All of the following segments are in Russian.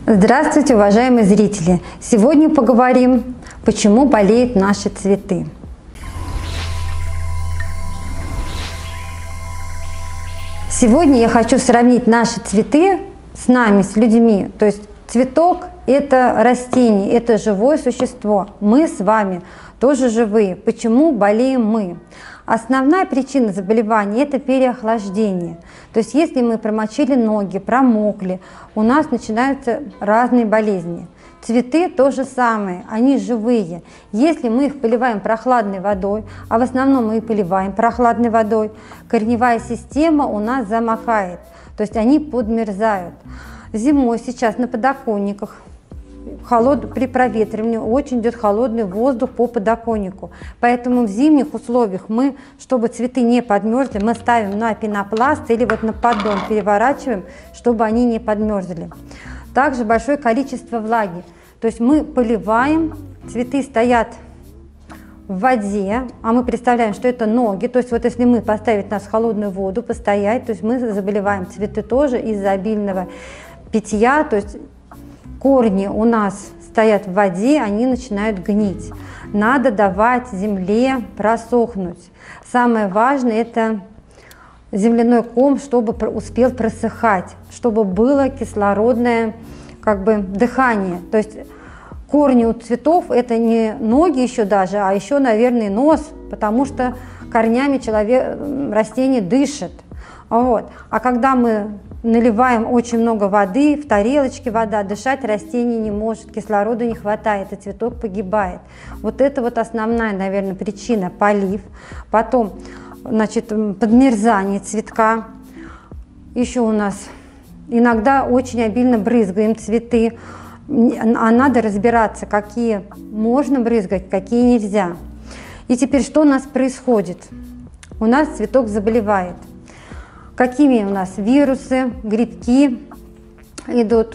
Здравствуйте, уважаемые зрители! Сегодня поговорим, почему болеют наши цветы. Сегодня я хочу сравнить наши цветы с нами, с людьми. То есть цветок – это растение, это живое существо. Мы с вами тоже живые. Почему болеем мы? Основная причина заболевания – это переохлаждение. То есть если мы промочили ноги, промокли, у нас начинаются разные болезни. Цветы то же самое, они живые. Если мы их поливаем прохладной водой, а в основном мы их поливаем прохладной водой, корневая система у нас замокает, то есть они подмерзают. Зимой сейчас на подоконниках при проветривании очень идет холодный воздух по подоконнику. Поэтому в зимних условиях мы, чтобы цветы не подмерзли, мы ставим на пенопласт или вот на поддон переворачиваем, чтобы они не подмерзли. Также большое количество влаги. То есть мы поливаем, цветы стоят в воде, а мы представляем, что это ноги. То есть вот если мы поставить нас в холодную воду, постоять, то есть мы заболеваем. Цветы тоже из-за обильного питья, то есть корни у нас стоят в воде, они начинают гнить. Надо давать земле просохнуть. Самое важное – это земляной ком, чтобы успел просыхать, чтобы было кислородное дыхание. То есть корни у цветов – это не ноги еще даже, а еще, наверное, нос, потому что корнями растение дышит. Вот. А когда мы наливаем очень много воды, в тарелочке вода, дышать растение не может, кислорода не хватает, и цветок погибает. Вот это вот основная, наверное, причина – полив. Потом, подмерзание цветка. Еще у нас иногда очень обильно брызгаем цветы, а надо разбираться, какие можно брызгать, какие нельзя. И теперь что у нас происходит? У нас цветок заболевает. Какими у нас вирусы, грибки идут,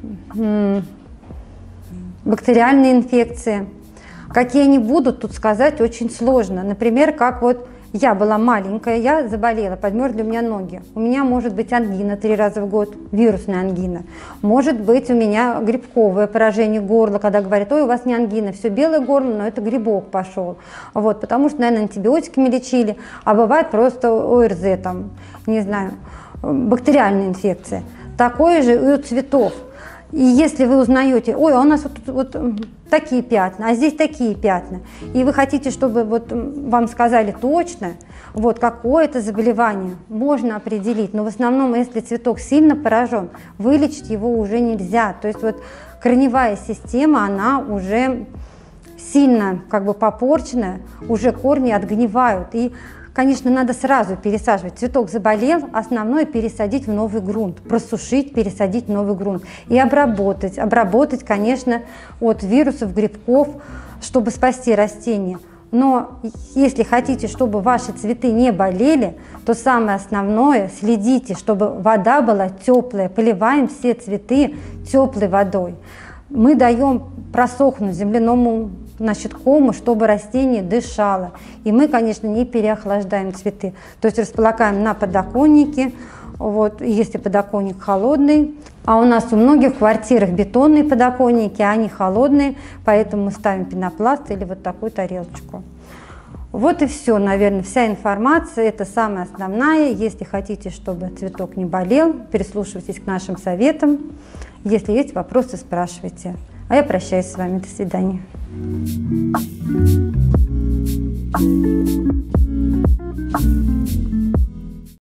бактериальные инфекции. Какие они будут, тут сказать очень сложно. Например, как вот я была маленькая, я заболела, подмерзли у меня ноги. У меня может быть ангина 3 раза в год, вирусная ангина. Может быть у меня грибковое поражение горла, когда говорят: ой, у вас не ангина, все белое горло, но это грибок пошел. Вот, потому что, наверное, антибиотиками лечили, а бывает просто ОРЗ, не знаю, бактериальная инфекция. Такое же и у цветов. И если вы узнаете: ой, а у нас вот такие пятна, а здесь такие пятна, и вы хотите, чтобы вам сказали точно, какое это заболевание, можно определить. Но в основном, если цветок сильно поражен, вылечить его уже нельзя. То есть корневая система, она уже сильно попорчена, уже корни отгнивают. И, конечно, надо сразу пересаживать. Цветок заболел, основное пересадить в новый грунт, просушить, пересадить в новый грунт и обработать. Обработать, конечно, от вирусов, грибков, чтобы спасти растение. Но если хотите, чтобы ваши цветы не болели, то самое основное – следите, чтобы вода была теплая. Поливаем все цветы теплой водой. Мы даем просохнуть земляному кому, чтобы растение дышало. И мы, конечно, не переохлаждаем цветы. То есть располагаем на подоконнике, если подоконник холодный. А у нас у многих в квартирах бетонные подоконники, а они холодные, поэтому мы ставим пенопласт или вот такую тарелочку. Вот и все, наверное, вся информация, это самая основная. Если хотите, чтобы цветок не болел, прислушивайтесь к нашим советам. Если есть вопросы, спрашивайте. А я прощаюсь с вами. До свидания.